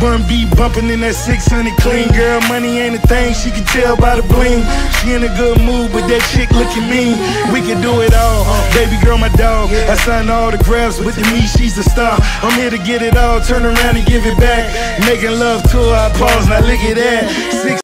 Bun B bumping in that 600 clean. Girl, money ain't a thing, she can tell by the bling. She in a good mood, but that chick looking mean. We can do it all, baby girl, my dog. I signed autographs with the me, she's a star. I'm here to get it all, turn around and give it back. Making love to her, I pause, now look at that.